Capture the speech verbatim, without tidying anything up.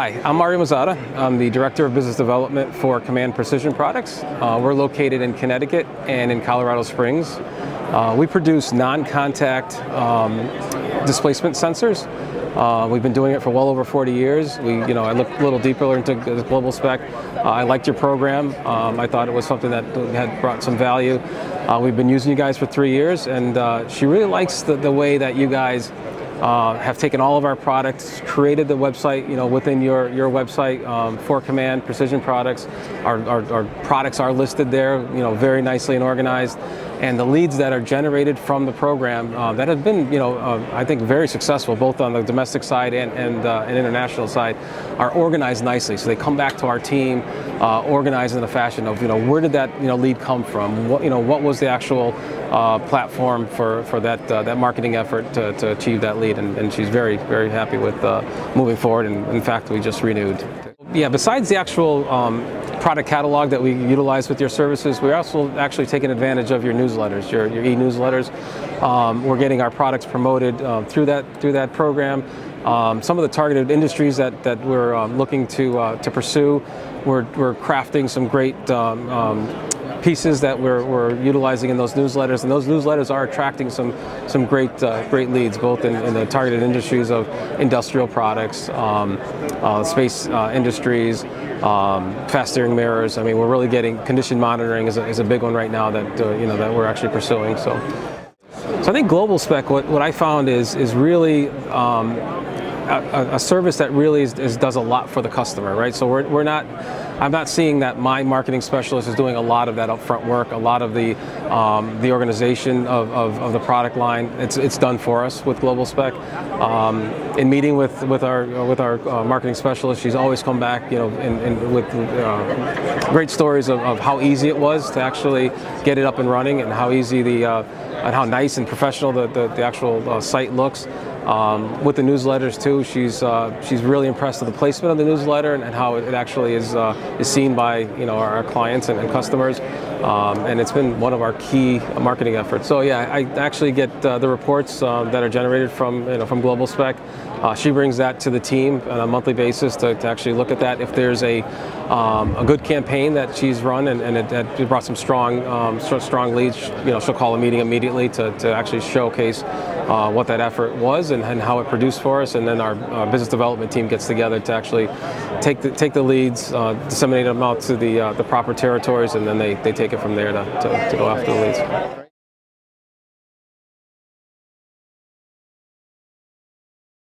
Hi, I'm Mario Mazzata. I'm the Director of Business Development for Command Precision Products. Uh, we're located in Connecticut and in Colorado Springs. Uh, we produce non-contact um, displacement sensors. Uh, we've been doing it for well over forty years. We, you know, I looked a little deeper into the Global Spec. Uh, I liked your program. Um, I thought it was something that had brought some value. Uh, we've been using you guys for three years, and uh, she really likes the, the way that you guys Uh, have taken all of our products, created the website, you know, within your your website um, for Command Precision Products. Our, our, our products are listed there, you know, very nicely and organized. And the leads that are generated from the program uh, that have been, you know, uh, I think very successful, both on the domestic side and and, uh, and international side, are organized nicely. So they come back to our team, uh, organized in a fashion of, you know, where did that, you know, lead come from? What, you know, what was the actual uh, platform for for that uh, that marketing effort to, to achieve that lead? And, and she's very, very happy with uh, moving forward. And in fact, we just renewed. Yeah, besides the actual um, product catalog that we utilize with your services, we're also actually taking advantage of your newsletters, your, your e-newsletters. Um, we're getting our products promoted uh, through that through that program. Um, some of the targeted industries that that we're um, looking to uh, to pursue, we're we're crafting some great Um, um, pieces that we're, we're utilizing in those newsletters, and those newsletters are attracting some some great uh, great leads, both in, in the targeted industries of industrial products, um, uh, space uh, industries, um, fast steering mirrors. I mean, we're really getting condition monitoring is a, is a big one right now that uh, you know that we're actually pursuing. So, so I think Global Spec, what what I found is is really Um, A, a service that really is, is, does a lot for the customer, right? So we're, we're not, I'm not seeing that my marketing specialist is doing a lot of that upfront work, a lot of the um, the organization of, of, of the product line. It's it's done for us with Global Spec. Um, in meeting with with our with our uh, marketing specialist, she's always come back, you know, in, in, with uh, great stories of, of how easy it was to actually get it up and running, and how easy the uh, and how nice and professional the the, the actual uh, site looks. Um, with the newsletters too, she's uh, she's really impressed with the placement of the newsletter and, and how it actually is uh, is seen by you know our, our clients and, and customers, um, and it's been one of our key marketing efforts. So yeah, I actually get uh, the reports uh, that are generated from you know from Global Spec. Uh, she brings that to the team on a monthly basis to, to actually look at that. If there's a um, a good campaign that she's run and, and it, it brought some strong um, strong leads, you know, she'll call a meeting immediately to, to actually showcase uh, what that effort was and, and how it produced for us. And then our uh, business development team gets together to actually take the take the leads, uh, disseminate them out to the uh, the proper territories, and then they, they take it from there to, to, to go after the leads.